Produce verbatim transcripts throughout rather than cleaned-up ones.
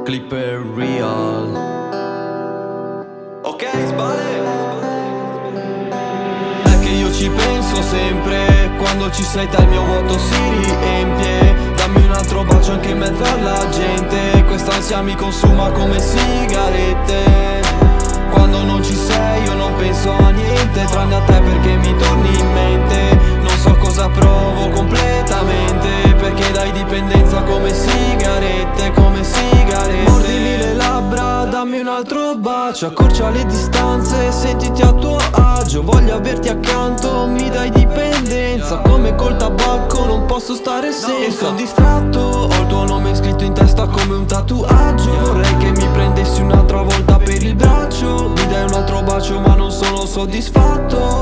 Clipper Real. Ok, sbale. È che io ci penso sempre, quando ci sei te il mio vuoto si riempie. Dammi un altro bacio anche in mezzo alla gente, quest'ansia mi consuma come sigarette. Quando non ci sei io non penso a niente, tranne a te perché mi torni in mente. Non so cosa provo completamente, perché dai dipendenza come sigarette, come sigarette. Mordimi le labbra, dammi un altro bacio, accorcia le distanze, sentiti a tuo agio. Voglio averti accanto, mi dai dipendenza, come col tabacco non posso stare senza. Sono distratto, ho il tuo nome scritto in testa come un tatuaggio. Vorrei che mi prendessi un'altra volta per il braccio, mi dai un altro bacio ma non sono soddisfatto.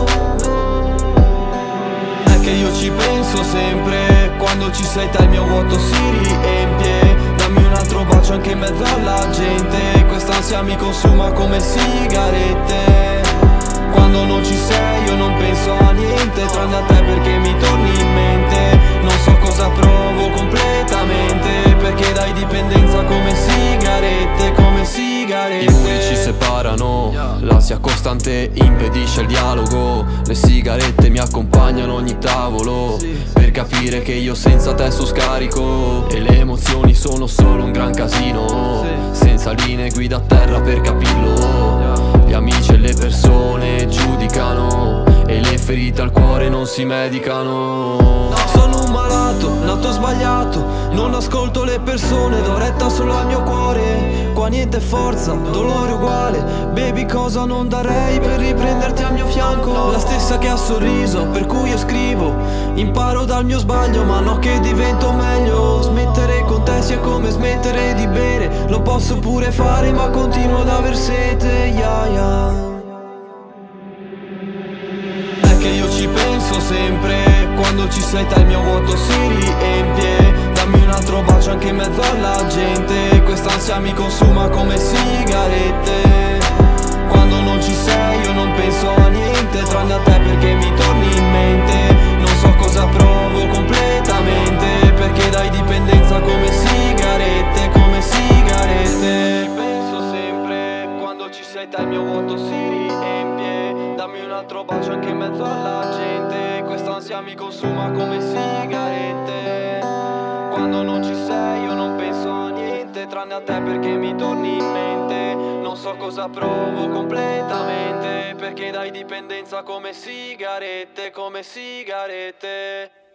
È che io ci penso sempre, quando ci sei te il mio vuoto si riempie. Dammi un altro bacio anche in mezzo alla gente, quest'ansia mi consuma come sigarette. Quando non ci sei io non penso a niente, tranne a te perché mi torni in mente. Non so cosa provo completamente, perché dai dipendenza come sigarette, come sigarette. I muri ci separano, l'ansia costante impedisce il dialogo. Le sigarette mi accompagnano ogni tavolo, per capire che io senza te sto scarico. E le emozioni sono solo un gran casino, senza linee guida a terra per capirlo. Gli amici e le persone giudicano, e le ferite al cuore non si medicano. Sono un malato, nato sbagliato, non ascolto le persone, do retta solo al mio cuore. Qua niente forza, dolore uguale, baby cosa non darei per riprenderti al mio fianco. La stessa che ha sorriso, per cui io scrivo, imparo dal mio sbaglio ma no che divento meglio. Smettere con te sia come smettere di bere, lo posso pure fare ma continuo ad aver sete, yeah, yeah. È che io ci penso sempre, quando ci sei te il mio vuoto si riempie. Dammi un altro bacio anche in mezzo alla gente, quest'ansia mi consuma come sigarette. Quando non ci sei io non penso a niente, tranne a te perché mi torni in mente. Non so cosa provo completamente, perché dai dipendenza come sigarette, come sigarette. Ci penso sempre, quando ci sei te il mio vuoto si riempie. Dammi un altro bacio anche in mezzo alla gente, quest'ansia mi consuma come sigarette. Quando non ci sei io non penso a niente, tranne a te perché mi torni in mente. Non so cosa provo completamente, perché dai dipendenza come sigarette, come sigarette.